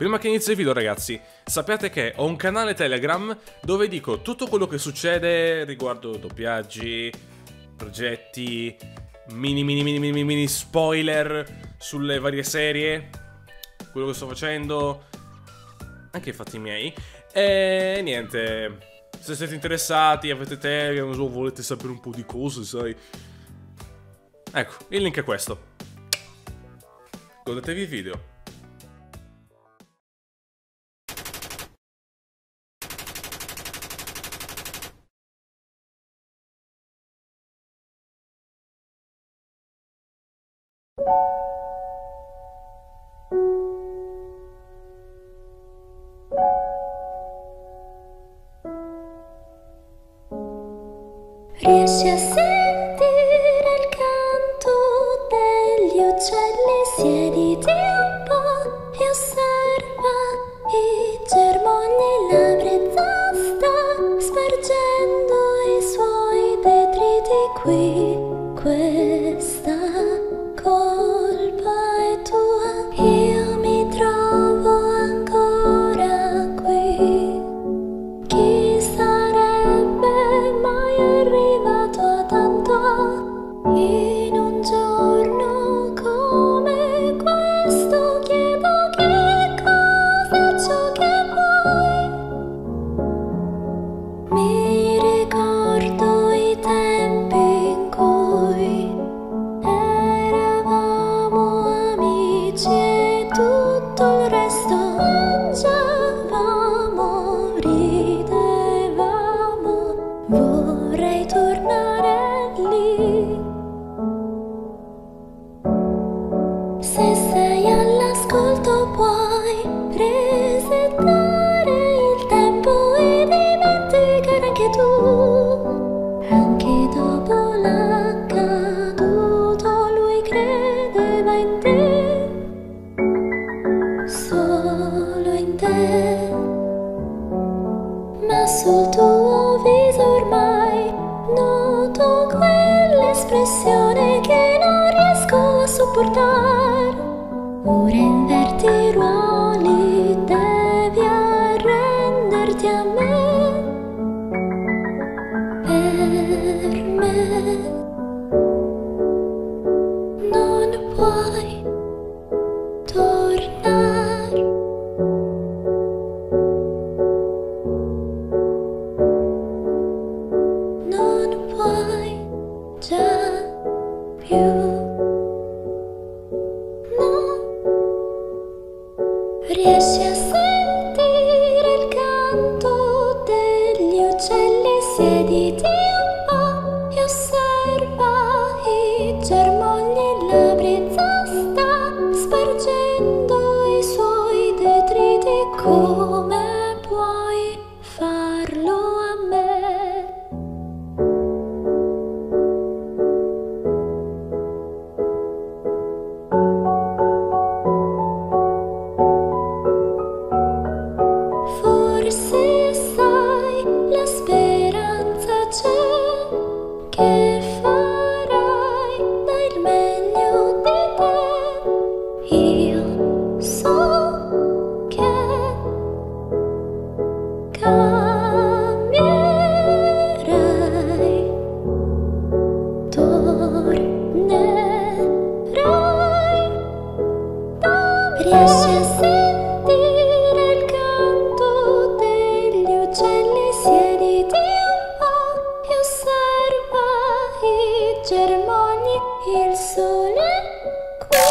Prima che inizi il video, ragazzi, sappiate che ho un canale Telegram dove dico tutto quello che succede riguardo doppiaggi, progetti, mini spoiler sulle varie serie, quello che sto facendo, anche i fatti miei. E niente, se siete interessati, avete Telegram, o volete sapere un po' di cose, sai. Ecco, il link è questo. Godetevi il video. Riesci a sentire il canto degli uccelli? Siediti un po' e osserva i germogli. La brezza sta spargendo i suoi detriti qui. Questa colpa è tua, io mi trovo ancora qui. Chi sarebbe mai arrivato a tanto in un giorno come questo? Chiedo che cosa è ciò che vuoi. Mi ricordo i tempi in cui eravamo amici e tutto il resto. Mangiavamo, ridevamo, vorrei tornare lì. Se sei all'ascolto puoi resettare il tempo e dimenticare anche tu. Anche dopo l'accaduto lui credeva in te, solo in te. Ma sul tuo viso ormai noto quell'espressione che non riesco a sopportare. Ora inverti i ruoli, devi arrenderti a me. Per me non puoi tornare. Non puoi già più. Riesci a sentire il canto degli uccelli? Siediti un po' e osserva i germogli. La brezza sta spargendo i suoi detriti. Come puoi farlo a me? Forse sai, la speranza c'è, che farai del meglio di te. Io so che cambierai, tornerai. Riesci a sentire il canto degli uccelli? Siediti un po' e osserva i germogli. Il sole qui.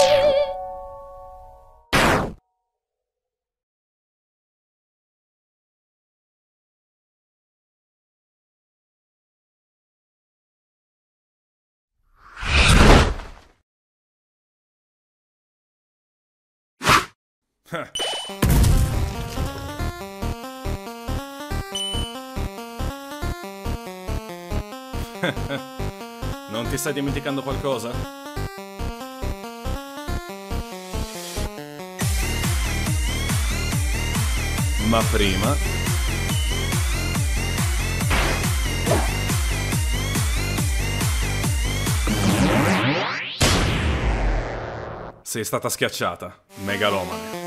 Non ti stai dimenticando qualcosa? Ma prima... sei stata schiacciata, megalomane.